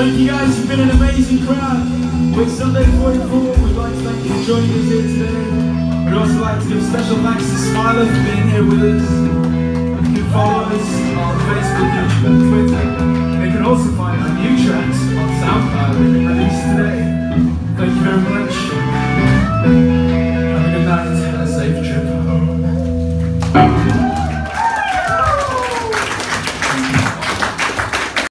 Thank you guys, you've been an amazing crowd. With Sunday 44, we'd like to thank you for joining us here today. We'd also like to give special thanks to Asylum for being here with us. You can follow us on Facebook, YouTube and Twitter. And you can also find our new tracks on SoundCloud, released today. Thank you very much.